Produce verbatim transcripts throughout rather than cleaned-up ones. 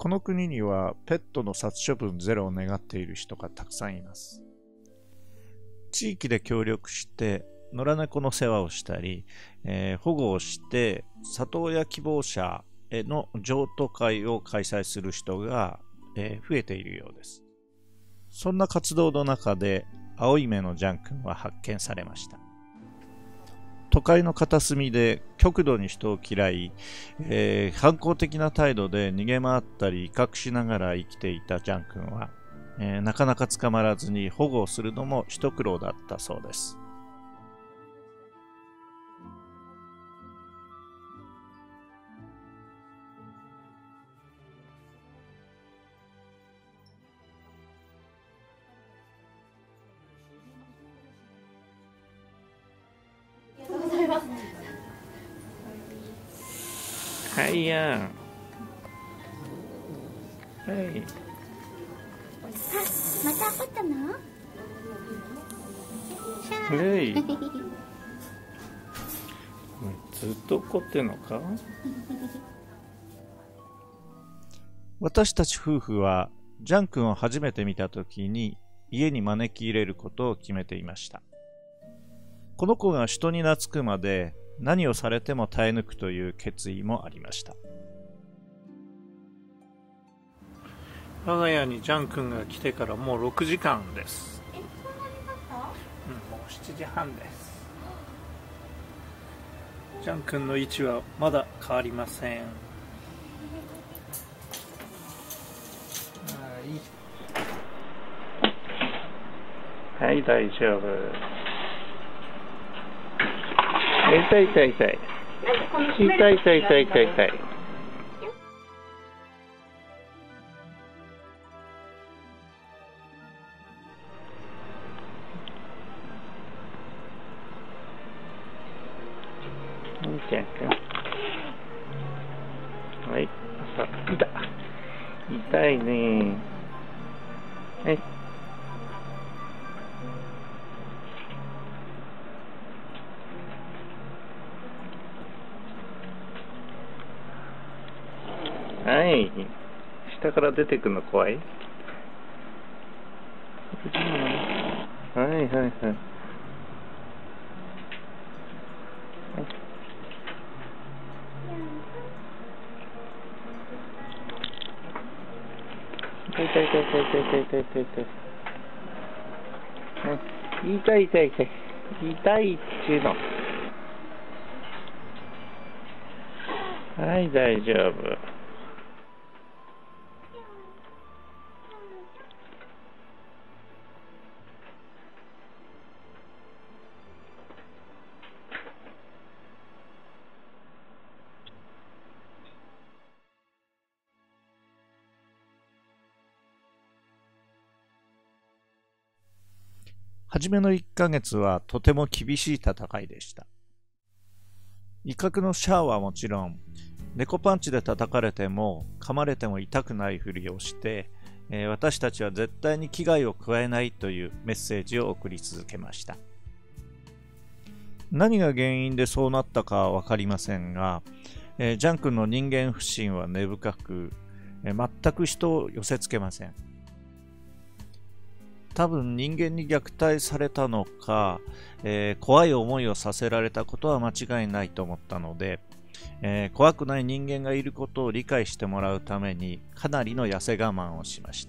この国にはペットの殺処分ゼロを願っている人がたくさんいます。地域で協力して野良猫の世話をしたり、えー、保護をして里親希望者への譲渡会を開催する人が、えー、増えているようです。そんな活動の中で青い目のジャン君は発見されました。都会の片隅で極度に人を嫌い、えー、反抗的な態度で逃げ回ったり威嚇しながら生きていたジャン君は、えー、なかなか捕まらずに保護をするのも一苦労だったそうです。はいやん。はい。 あ、また怒ったの？ はい。ずっと怒ってんのか？私たち夫婦はジャン君を初めて見たときに家に招き入れることを決めていました。この子が人に懐くまで何をされても耐え抜くという決意もありました。我が家にジャン君が来てからもうろくじかんです。 え、そんなに経った？ うん、もうしちじはんです。ジャン君の位置はまだ変わりません。はい、はい、大丈夫。痛い痛い痛い。痛い痛い痛い痛い痛い。はい、さあ、痛い。痛いね。はい。はい。下から出てくるの怖い？はいはいはい。痛い痛い痛い痛い痛い痛い痛い痛い。痛い痛い痛い。痛いっちゅうの。はい、大丈夫。初めのいっかげつはとても厳しい戦いでした。威嚇のシャアはもちろん、猫パンチで叩かれても噛まれても痛くないふりをして、えー、私たちは絶対に危害を加えないというメッセージを送り続けました。何が原因でそうなったかは分かりませんが、えー、ジャン君の人間不信は根深く、えー、全く人を寄せつけません。多分人間に虐待されたのか、えー、怖い思いをさせられたことは間違いないと思ったので、えー、怖くない人間がいることを理解してもらうためにかなりの痩せ我慢をしました。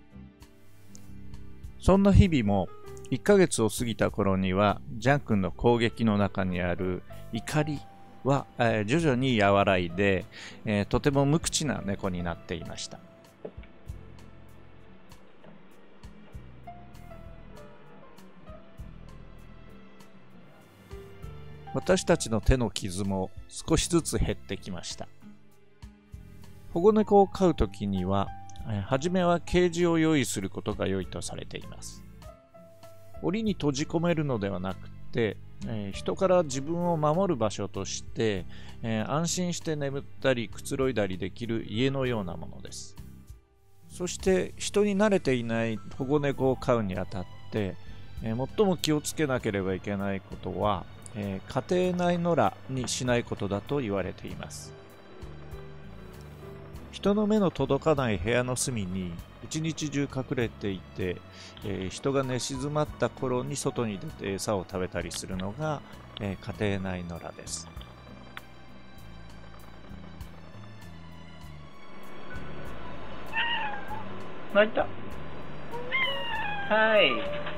そんな日々もいっかげつを過ぎた頃にはジャン君の攻撃の中にある怒りは、えー、徐々に和らいで、えー、とても無口な猫になっていました。私たちの手の傷も少しずつ減ってきました。保護猫を飼うときには、はじめはケージを用意することが良いとされています。檻に閉じ込めるのではなくて、えー、人から自分を守る場所として、えー、安心して眠ったりくつろいだりできる家のようなものです。そして人に慣れていない保護猫を飼うにあたって、えー、最も気をつけなければいけないことは、えー、家庭内野良にしないことだと言われています。 人の目の届かない部屋の隅に一日中隠れていて、えー、人が寝静まった頃に外に出て餌を食べたりするのが、えー、家庭内野良です。 泣いた。はい。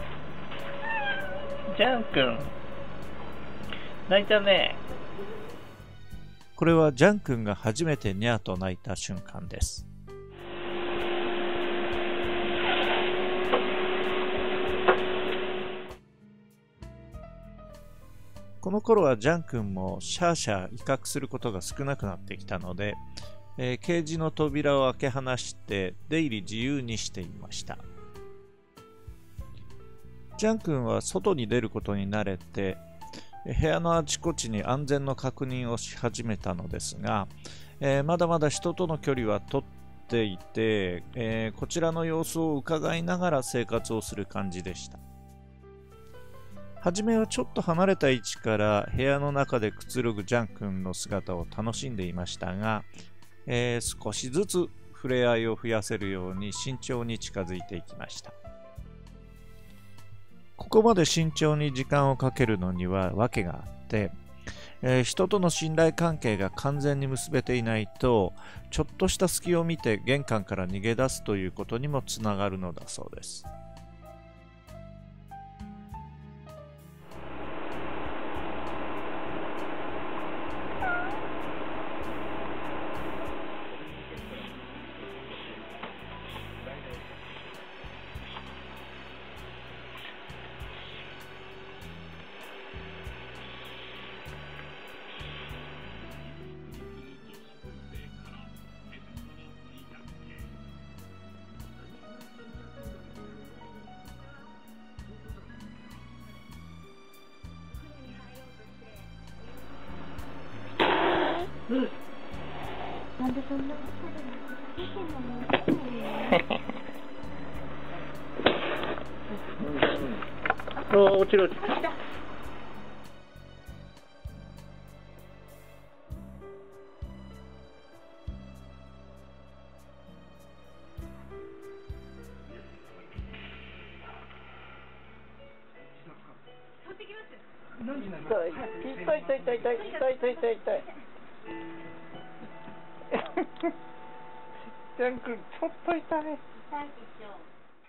ジャン君。泣いたね。 これはジャン君が初めてニャーと鳴いた瞬間です。この頃はジャン君もシャーシャー威嚇することが少なくなってきたので、えー、ケージの扉を開け放して出入り自由にしていました。ジャン君は外に出ることに慣れて、部屋のあちこちに安全の確認をし始めたのですが、えー、まだまだ人との距離は取っていて、えー、こちらの様子を伺いながら生活をする感じでした。はじめはちょっと離れた位置から部屋の中でくつろぐジャン君の姿を楽しんでいましたが、えー、少しずつ触れ合いを増やせるように慎重に近づいていきました。ここまで慎重に時間をかけるのには訳があって、えー、人との信頼関係が完全に結べていないと、ちょっとした隙を見て玄関から逃げ出すということにもつながるのだそうです。 なんでそんなおー、落ちる落ちる。痛い痛い痛い痛い痛い痛い痛い痛い痛い。ジャン君ちょっと痛い。痛いでしょ。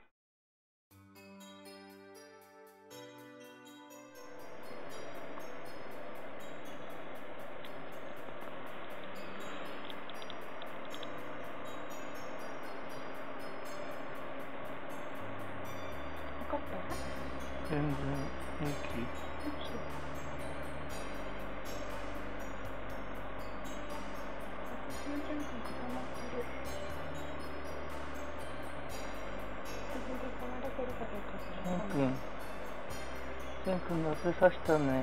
分かった？ 全然平気。ジャン君、ジャン君、夏さしたね。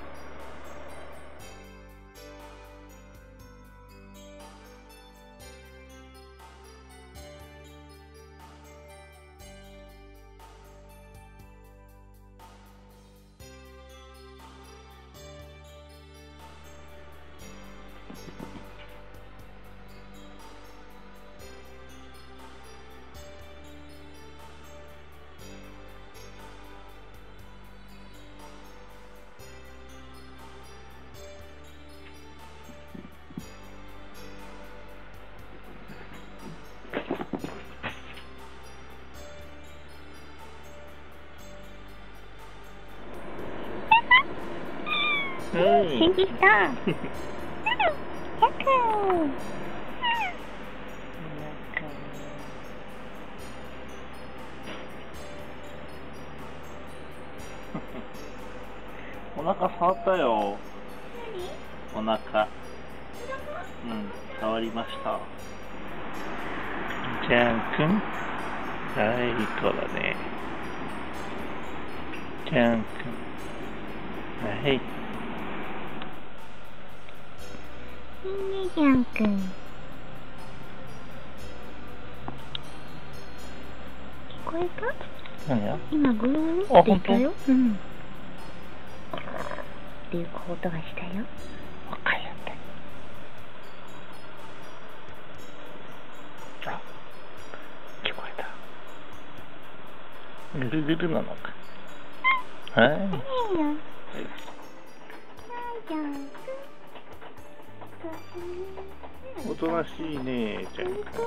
返事した。やっくん。 お腹触ったよ。お腹。うん、触りました。ジャン君。はい、いい子だね。ジャン君。はい。 いいね、ジャン君。聞こえた？ 何や？ 今グーって言ったよ。うん。っていう音がしたよ。 わかるんだ。 ぐるぐるなのか。はい。おとなしいねちゃんか。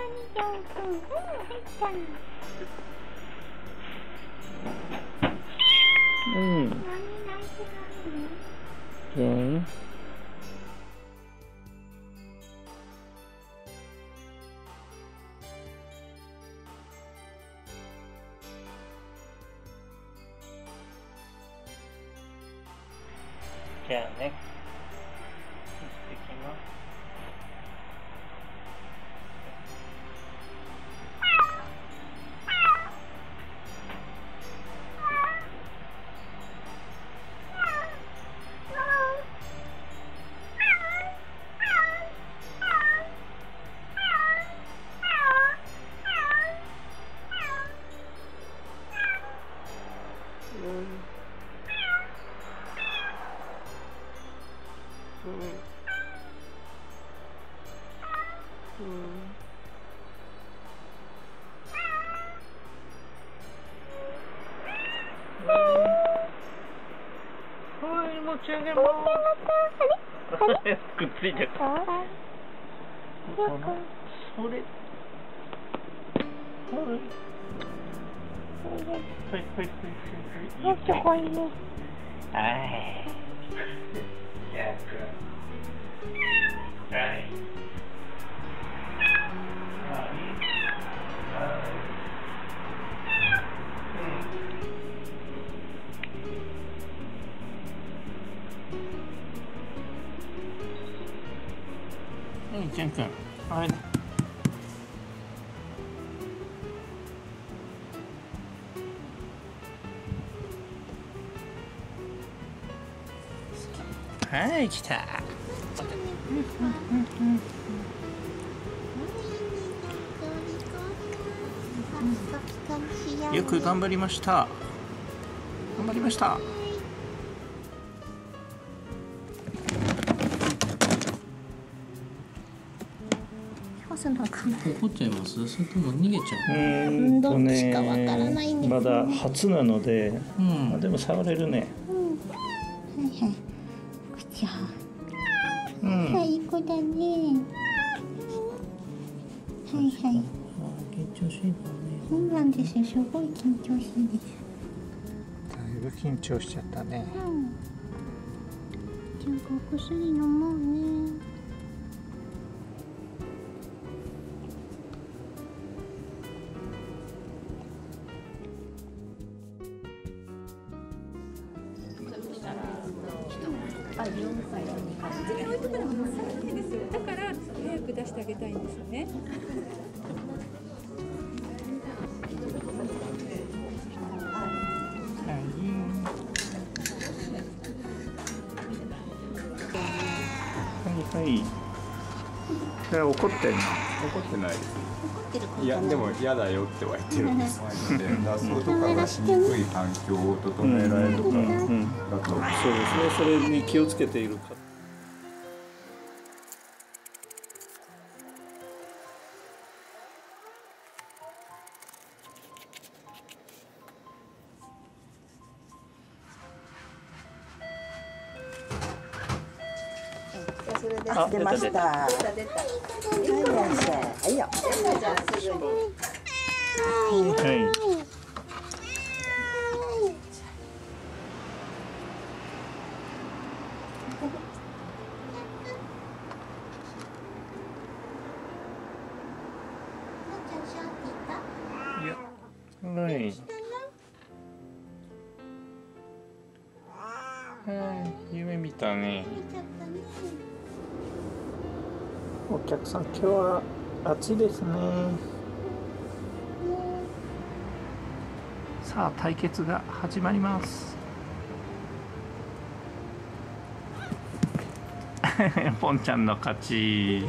うん。うん。じゃあね。行ってきます。はい、持ち上げます。くっついてた。それ。はい。はいはいはいはい。はい。じゃあ、はい。はい、ちゃんくん。はい。はい、来た。よく頑張りました。頑張りました。 怒っちゃいます？それとも逃げちゃう？ うーんとね、 どっちかわからないんですよ。 まだ初なので、 うん、 あでも触れるね。 うん、はいはい。こちら。 うん。 最高だね。はいはい。 緊張しいだね。 そうなんですよ。すごい緊張しいです。 だいぶ緊張しちゃったね。 うん。ちゃんとお薬飲もうね。 だから早く出してあげたいんですよね。 はいはい。それ怒ってんの？ 怒ってないです。 怒ってるかいやでも嫌だよっては言ってるんです。脱走とかがしにくい環境を整えられるからだと。 そうですね。それに気をつけているか。 それで出ました。出た出た。はいよ。はいよ。じゃあすぐに。 はい。はい。はい、夢見たね。お客さん、今日は暑いですね。さあ、対決が始まります。ポンちゃんの勝ち。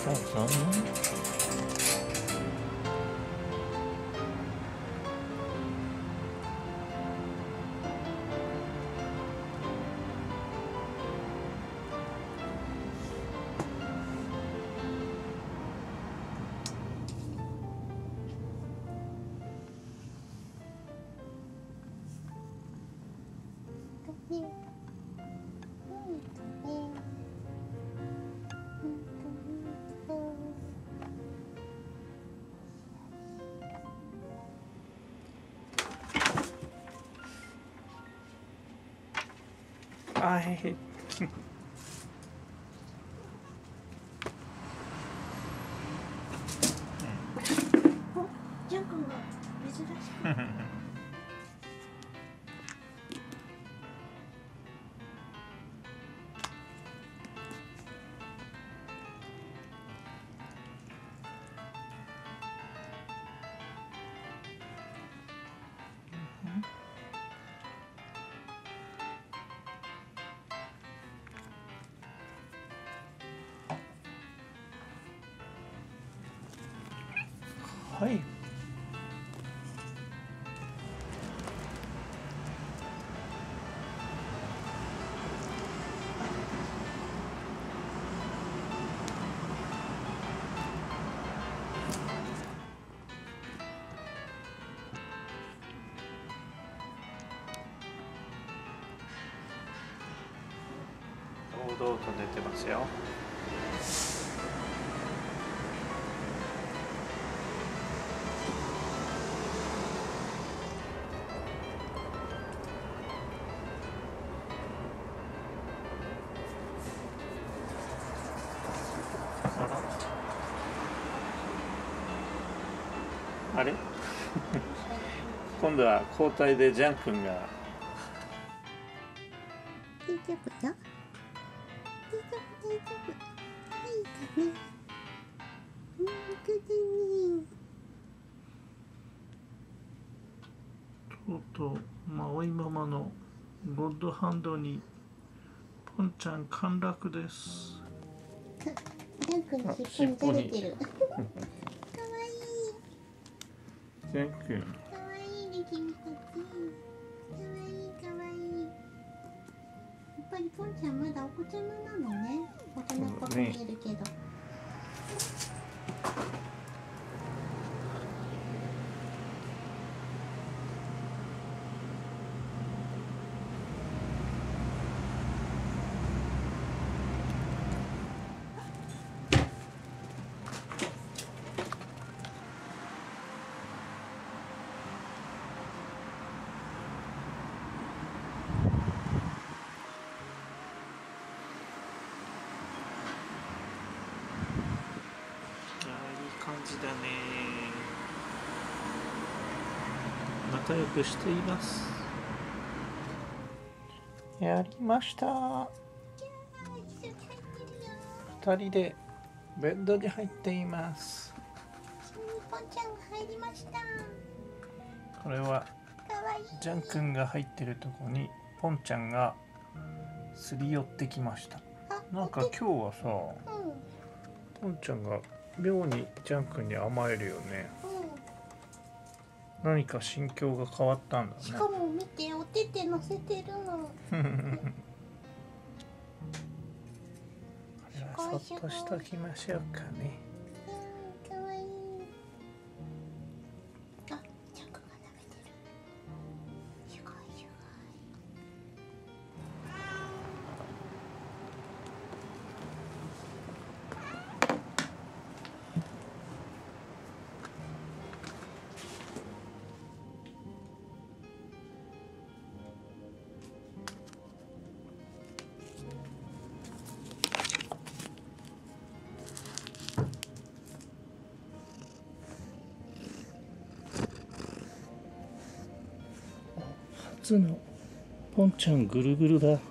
どうぞ。はい。 ジャン君が珍しく。 はい。堂々と出てますよ。あれ今度は交代でジャン君が。 大丈夫よ。大丈夫、大丈夫。はい、かね。うん、くでに。 とうとう、まおいママのゴッドハンドに、ポンちゃん陥落です。 ジャン君の尻尾に出れてる。 ジャン君。 かわいいね、君たち。かわいい、かわいい。やっぱりポンちゃんまだお子ちゃまなのね。大人っぽく見えるけど。 感じだね。仲良くしています。やりました。二人でベッドに入っています。 ポンちゃんが入りました。 これはかわいい。 ジャン君が入ってるとこにポンちゃんがすり寄ってきました。なんか今日はさ、 うん、 ポンちゃんが妙にジャン君に甘えるよね。 うん、 何か心境が変わったんだね。 しかも見て、お手手乗せてるの。 これはそっとしときましょうかね。 うん、かわいい。あ、ジャン君が舐めてる。すごいすごい。 初のポンちゃんぐるぐるだ。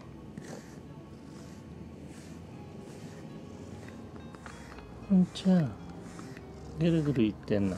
ポンちゃんぐるぐるいってんの。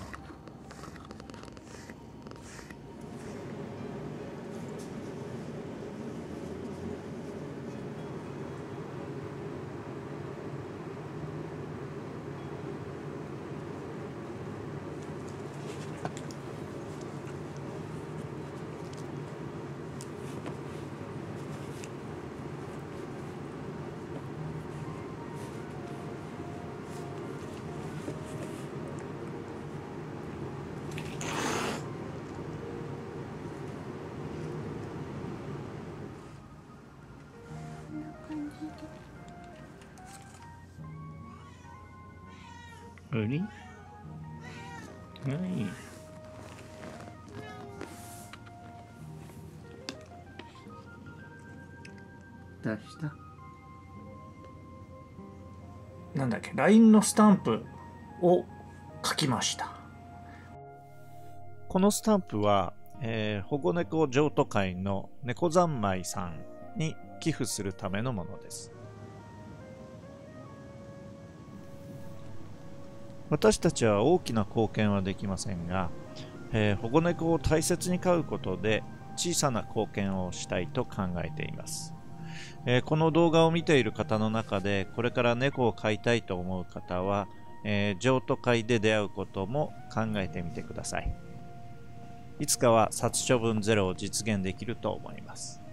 うりはい。出した。なんだっけ、ライン のスタンプを書きました。このスタンプは、えー、保護猫譲渡会の猫三昧さんに寄付するためのものです。私たちは大きな貢献はできませんが、えー、保護猫を大切に飼うことで小さな貢献をしたいと考えています。えー、この動画を見ている方の中でこれから猫を飼いたいと思う方は、えー、譲渡会で出会うことも考えてみてください。いつかは殺処分ゼロを実現できると思います。